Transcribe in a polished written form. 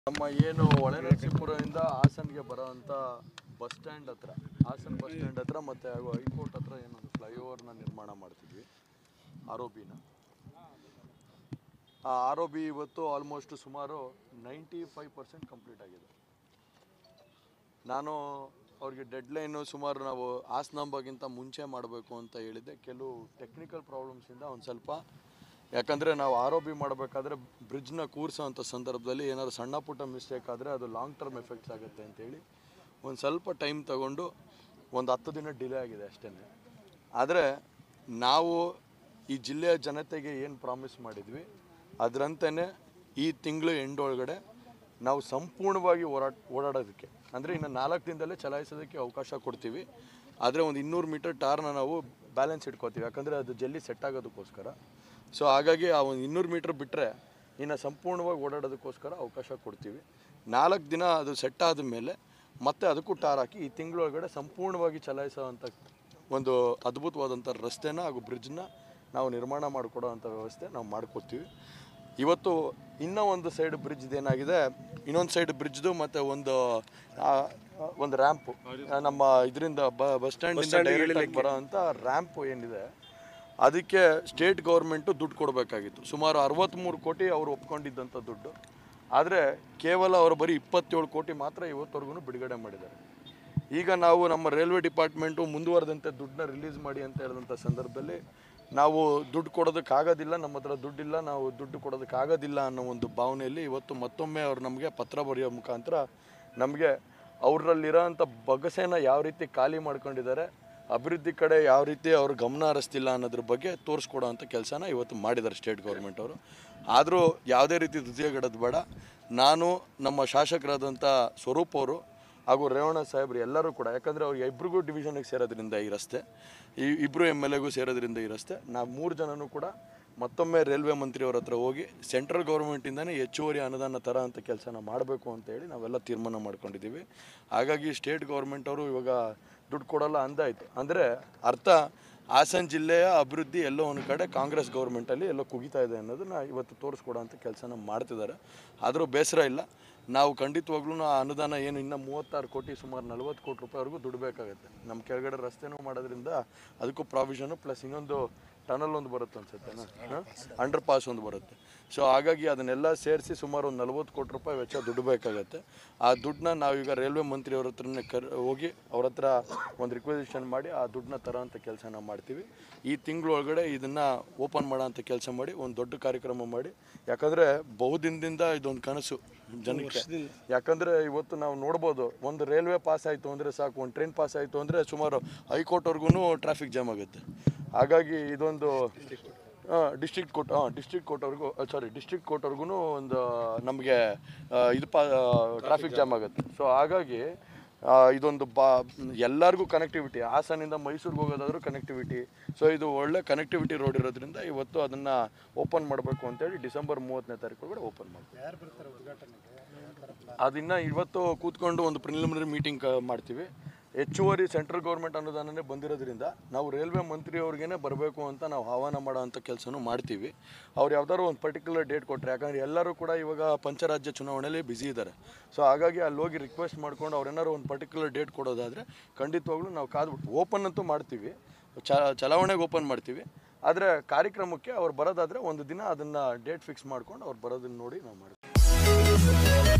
ನಮ್ಮ ಏನು ಹೊಳೆನರಸೀಪುರದಿಂದ ಹಾಸನ್ಗೆ ಬರೋವಂಥ bus stand ಹತ್ರ, ಹಾಸನ್ ಬಸ್ ಸ್ಟ್ಯಾಂಡ್ ಹತ್ರ ಮತ್ತು ಹಾಗೂ ಹೈಕೋರ್ಟ್ ಹತ್ರ ಏನೊಂದು ಫ್ಲೈಓವರ್ನ ನಿರ್ಮಾಣ ಮಾಡ್ತಿದ್ವಿ, ROBನ. ಆ ROB ಇವತ್ತು ಆಲ್ಮೋಸ್ಟ್ ಸುಮಾರು 95% ಕಂಪ್ಲೀಟ್ ಆಗಿದೆ. ನಾನು ಅವ್ರಿಗೆ ಡೆಡ್ಲೈನು ಸುಮಾರು ನಾವು ಹಾಸನಾಂಬಗಿಂತ ಮುಂಚೆ ಮಾಡಬೇಕು ಅಂತ ಹೇಳಿದ್ದೆ. ಕೆಲವು ಟೆಕ್ನಿಕಲ್ ಪ್ರಾಬ್ಲಮ್ಸಿಂದ ಒಂದು ಸ್ವಲ್ಪ, ಯಾಕಂದರೆ ನಾವು ROB ಮಾಡಬೇಕಾದ್ರೆ ಬ್ರಿಡ್ಜ್ನ ಕೂರಿಸೋವಂಥ ಸಂದರ್ಭದಲ್ಲಿ ಏನಾದ್ರು ಸಣ್ಣ ಪುಟ್ಟ ಮಿಸ್ಟೇಕ್ ಆದರೆ ಅದು ಲಾಂಗ್ ಟರ್ಮ್ ಎಫೆಕ್ಟ್ಸ್ ಆಗುತ್ತೆ ಅಂತೇಳಿ ಒಂದು ಸ್ವಲ್ಪ ಟೈಮ್ ತಗೊಂಡು ಒಂದು 10 ದಿನ ಡಿಲೇ ಆಗಿದೆ ಅಷ್ಟೇ. ಆದರೆ ನಾವು ಈ ಜಿಲ್ಲೆಯ ಜನತೆಗೆ ಏನು ಪ್ರಾಮಿಸ್ ಮಾಡಿದ್ವಿ ಅದರಂತೆಯೇ ಈ ತಿಂಗಳು ಎಂಡ್ ಒಳಗಡೆ ನಾವು ಸಂಪೂರ್ಣವಾಗಿ ಓಡಾಡೋದಕ್ಕೆ, ಅಂದರೆ ಇನ್ನು 4 ದಿನದಲ್ಲೇ ಚಲಾಯಿಸೋದಕ್ಕೆ ಅವಕಾಶ ಕೊಡ್ತೀವಿ. ಆದರೆ ಒಂದು 200 ಮೀಟರ್ ಟಾರ್ನ ನಾವು ಬ್ಯಾಲೆನ್ಸ್ ಇಟ್ಕೋತೀವಿ, ಯಾಕಂದರೆ ಅದು ಜಲ್ದಿ ಸೆಟ್ ಆಗೋದಕ್ಕೋಸ್ಕರ. ಸೊ ಹಾಗಾಗಿ ಆ ಒಂದು 200 ಮೀಟ್ರ್ ಬಿಟ್ಟರೆ ಇನ್ನು ಸಂಪೂರ್ಣವಾಗಿ ಓಡಾಡೋದಕ್ಕೋಸ್ಕರ ಅವಕಾಶ ಕೊಡ್ತೀವಿ. 4 ದಿನ ಅದು ಸೆಟ್ ಆದ ಮೇಲೆ ಮತ್ತೆ ಅದಕ್ಕೂ ಟಾರ್ ಹಾಕಿ ಈ ತಿಂಗಳೊಳಗಡೆ ಸಂಪೂರ್ಣವಾಗಿ ಚಲಾಯಿಸೋವಂಥ ಒಂದು ಅದ್ಭುತವಾದಂಥ ರಸ್ತೆನ ಹಾಗೂ ಬ್ರಿಡ್ಜ್ನ ನಾವು ನಿರ್ಮಾಣ ಮಾಡಿಕೊಡೋ ಅಂಥ ವ್ಯವಸ್ಥೆ ನಾವು ಮಾಡ್ಕೊಡ್ತೀವಿ. ಇವತ್ತು ಇನ್ನೂ ಒಂದು ಸೈಡ್ ಬ್ರಿಡ್ಜ್ ಏನಾಗಿದೆ, ಇನ್ನೊಂದು ಸೈಡ್ ಬ್ರಿಡ್ಜ್ದು ಮತ್ತು ಒಂದು ರ್ಯಾಂಪು, ನಮ್ಮ ಇದರಿಂದ ಬಸ್ ಸ್ಟ್ಯಾಂಡಿಂದ ಬರೋ ಅಂಥ ರ್ಯಾಂಪು ಏನಿದೆ ಅದಕ್ಕೆ ಸ್ಟೇಟ್ ಗೌರ್ಮೆಂಟು ದುಡ್ಡು ಕೊಡಬೇಕಾಗಿತ್ತು. ಸುಮಾರು 63 ಕೋಟಿ ಅವರು ಒಪ್ಕೊಂಡಿದ್ದಂಥ ದುಡ್ಡು. ಆದರೆ ಕೇವಲ ಅವರು ಬರೀ 27 ಕೋಟಿ ಮಾತ್ರ ಇವತ್ತವರೆಗೂ ಬಿಡುಗಡೆ ಮಾಡಿದ್ದಾರೆ. ಈಗ ನಾವು ನಮ್ಮ ರೈಲ್ವೆ ಡಿಪಾರ್ಟ್ಮೆಂಟು ಮುಂದುವರೆದಂತೆ ದುಡ್ಡನ್ನ ರಿಲೀಸ್ ಮಾಡಿ ಅಂತ ಹೇಳಿದಂಥ ಸಂದರ್ಭದಲ್ಲಿ ನಾವು ದುಡ್ಡು ಕೊಡೋದಕ್ಕಾಗೋದಿಲ್ಲ, ನಮ್ಮ ಹತ್ರ ದುಡ್ಡಿಲ್ಲ, ನಾವು ದುಡ್ಡು ಕೊಡೋದಕ್ಕಾಗೋದಿಲ್ಲ ಅನ್ನೋ ಒಂದು ಭಾವನೆಯಲ್ಲಿ ಇವತ್ತು ಮತ್ತೊಮ್ಮೆ ಅವರು ನಮಗೆ ಪತ್ರ ಬರೆಯೋ ಮುಖಾಂತರ ನಮಗೆ ಅವರಲ್ಲಿರೋಂಥ ಬೊಗಸೆನ ಯಾವ ರೀತಿ ಖಾಲಿ ಮಾಡ್ಕೊಂಡಿದ್ದಾರೆ, ಅಭಿವೃದ್ಧಿ ಕಡೆ ಯಾವ ರೀತಿ ಅವರು ಗಮನ ಹರಿಸ್ತಿಲ್ಲ ಅನ್ನೋದ್ರ ಬಗ್ಗೆ ತೋರಿಸ್ಕೊಡೋ ಅಂಥ ಕೆಲಸನ ಇವತ್ತು ಮಾಡಿದ್ದಾರೆ ಸ್ಟೇಟ್ ಗೌರ್ಮೆಂಟ್ ಅವರು. ಆದರೂ ಯಾವುದೇ ರೀತಿ ದ್ವಿತೀಯಗಡದ ಬೇಡ, ನಾನು ನಮ್ಮ ಶಾಸಕರಾದಂಥ ಸ್ವರೂಪ್ ಅವರು ಹಾಗೂ ರೇವಣ್ಣ ಸಾಹೇಬ್ರು ಎಲ್ಲರೂ ಕೂಡ, ಯಾಕಂದರೆ ಅವ್ರಿಗೆ ಇಬ್ಬರಿಗೂ ಡಿವಿಷನ್ಗೆ ಸೇರೋದ್ರಿಂದ ಈ ರಸ್ತೆ, ಈ ಇಬ್ಬರು MLAಗೂ ಸೇರೋದ್ರಿಂದ ಈ ರಸ್ತೆ, ನಾವು 3 ಜನನೂ ಕೂಡ ಮತ್ತೊಮ್ಮೆ ರೈಲ್ವೆ ಮಂತ್ರಿಯವ್ರ ಹತ್ರ ಹೋಗಿ ಸೆಂಟ್ರಲ್ ಗೌರ್ಮೆಂಟಿಂದನೇ ಹೆಚ್ಚುವರಿ ಅನುದಾನ ಥರ ಅಂತ ಕೆಲಸನ ಮಾಡಬೇಕು ಅಂತೇಳಿ ನಾವೆಲ್ಲ ತೀರ್ಮಾನ ಮಾಡ್ಕೊಂಡಿದ್ದೀವಿ. ಹಾಗಾಗಿ ಸ್ಟೇಟ್ ಗೌರ್ಮೆಂಟ್ ಅವರು ಇವಾಗ ದುಡ್ಡು ಕೊಡೋಲ್ಲ ಅಂದಾಯಿತು ಅಂದರೆ ಅರ್ಥ ಹಾಸನ ಜಿಲ್ಲೆಯ ಅಭಿವೃದ್ಧಿ ಎಲ್ಲೋ ಒಂದು ಕಡೆ ಕಾಂಗ್ರೆಸ್ ಗೌರ್ಮೆಂಟಲ್ಲಿ ಎಲ್ಲೋ ಕುಗಿತಾ ಇದೆ ಅನ್ನೋದನ್ನ ಇವತ್ತು ತೋರಿಸ್ಕೊಡೋ ಅಂಥ ಕೆಲಸನ ಮಾಡ್ತಿದ್ದಾರೆ. ಆದರೂ ಬೇಸರ ಇಲ್ಲ, ನಾವು ಖಂಡಿತವಾಗ್ಲೂ ಆ ಅನುದಾನ ಏನು ಇನ್ನೂ 36 ಕೋಟಿ ಸುಮಾರು 40 ಕೋಟಿ ರೂಪಾಯಿವರೆಗೂ ದುಡ್ಡು ಬೇಕಾಗುತ್ತೆ. ನಮ್ಮ ಕೆಳಗಡೆ ರಸ್ತೆನೂ ಮಾಡೋದ್ರಿಂದ ಅದಕ್ಕೂ ಪ್ರಾವಿಷನು ಪ್ಲಸ್ ಇನ್ನೊಂದು ಟನಲ್ ಒಂದು ಬರುತ್ತೆ ಅನ್ಸುತ್ತೆ, ಅಂಡರ್ ಪಾಸ್ ಒಂದು ಬರುತ್ತೆ. ಸೊ ಹಾಗಾಗಿ ಅದನ್ನೆಲ್ಲ ಸೇರಿಸಿ ಸುಮಾರು ಒಂದು 40 ಕೋಟಿ ರೂಪಾಯಿ ವೆಚ್ಚ ದುಡ್ಡು ಬೇಕಾಗತ್ತೆ. ಆ ದುಡ್ಡನ್ನ ನಾವೀಗ ರೈಲ್ವೆ ಮಂತ್ರಿಯವ್ರ ಹತ್ರನೇ ಹೋಗಿ ಅವ್ರ ಹತ್ರ ಒಂದು ರಿಕ್ವೆಸಿಷನ್ ಮಾಡಿ ಆ ದುಡ್ಡನ್ನ ತರೋ ಅಂಥ ಕೆಲಸನ ಮಾಡ್ತೀವಿ. ಈ ತಿಂಗಳೊಳಗಡೆ ಇದನ್ನು ಓಪನ್ ಮಾಡೋ ಅಂಥ ಕೆಲಸ ಮಾಡಿ ಒಂದು ದೊಡ್ಡ ಕಾರ್ಯಕ್ರಮ ಮಾಡಿ, ಯಾಕಂದರೆ ಬಹುದಿನದಿಂದ ಇದೊಂದು ಕನಸು ಜನಕ್ಕೆ. ಯಾಕಂದರೆ ಇವತ್ತು ನಾವು ನೋಡ್ಬೋದು, ಒಂದು ರೈಲ್ವೆ ಪಾಸ್ ಆಯಿತು ಅಂದರೆ ಸಾಕು, ಒಂದು ಟ್ರೈನ್ ಪಾಸ್ ಆಯಿತು ಅಂದರೆ ಸುಮಾರು ಹೈಕೋರ್ಟ್ವರೆಗೂ ಟ್ರಾಫಿಕ್ ಜಾಮ್ ಆಗುತ್ತೆ. ಹಾಗಾಗಿ ಇದೊಂದು ಡಿಸ್ಟ್ರಿಕ್ಟ್ ಕೋರ್ಟ್ವರೆಗೂ ಒಂದು ನಮಗೆ ಇದು ಟ್ರಾಫಿಕ್ ಜಾಮ್ ಆಗುತ್ತೆ. ಸೊ ಹಾಗಾಗಿ ಇದೊಂದು ಎಲ್ಲರಿಗೂ ಕನೆಕ್ಟಿವಿಟಿ, ಹಾಸನಿಂದ ಮೈಸೂರಿಗೆ ಹೋಗೋದಾದ್ರೂ ಕನೆಕ್ಟಿವಿಟಿ. ಸೊ ಇದು ಒಳ್ಳೆ ಕನೆಕ್ಟಿವಿಟಿ ರೋಡ್ ಇರೋದ್ರಿಂದ ಇವತ್ತು ಅದನ್ನು ಓಪನ್ ಮಾಡಬೇಕು ಅಂತೇಳಿ ಡಿಸೆಂಬರ್ 30ನೇ ತಾರೀಕು ಒಳಗಡೆ ಓಪನ್ ಮಾಡ್ತೀವಿ. ಅದನ್ನು ಇವತ್ತು ಕೂತ್ಕೊಂಡು ಒಂದು ಪ್ರಿಲಿಮಿನರಿ ಮೀಟಿಂಗ್ ಮಾಡ್ತೀವಿ. ಹೆಚ್ಚುವರಿ ಸೆಂಟ್ರಲ್ ಗೌರ್ಮೆಂಟ್ ಅನುದಾನನೇ ಬಂದಿರೋದ್ರಿಂದ ನಾವು ರೈಲ್ವೆ ಮಂತ್ರಿಯವ್ರಿಗೇ ಬರಬೇಕು ಅಂತ ನಾವು ಆಹ್ವಾನ ಮಾಡೋ ಅಂಥ ಕೆಲಸನೂ ಮಾಡ್ತೀವಿ. ಅವ್ರು ಯಾವ್ದಾದ್ರು ಒಂದು ಪರ್ಟಿಕ್ಯುಲರ್ ಡೇಟ್ ಕೊಟ್ಟರೆ, ಯಾಕಂದರೆ ಎಲ್ಲರೂ ಕೂಡ ಇವಾಗ ಪಂಚರಾಜ್ಯ ಚುನಾವಣೆಯಲ್ಲಿ ಬ್ಯುಸಿ ಇದ್ದಾರೆ. ಸೊ ಹಾಗಾಗಿ ಅಲ್ಲಿ ಹೋಗಿ ರಿಕ್ವೆಸ್ಟ್ ಮಾಡ್ಕೊಂಡು ಅವ್ರೇನಾದ್ರು ಒಂದು ಪರ್ಟಿಕ್ಯುಲರ್ ಡೇಟ್ ಕೊಡೋದಾದರೆ ಖಂಡಿತವಾಗ್ಲೂ ನಾವು ಕಾದ್ಬಿಟ್ಟು ಓಪನ್ ಅಂತೂ ಮಾಡ್ತೀವಿ, ಚಲಾವಣೆಗೆ ಓಪನ್ ಮಾಡ್ತೀವಿ. ಆದರೆ ಕಾರ್ಯಕ್ರಮಕ್ಕೆ ಅವ್ರು ಬರೋದಾದರೆ ಒಂದು ದಿನ ಅದನ್ನು ಡೇಟ್ ಫಿಕ್ಸ್ ಮಾಡ್ಕೊಂಡು ಅವ್ರು ಬರೋದನ್ನು ನೋಡಿ ನಾವು ಮಾಡ್ತೀವಿ.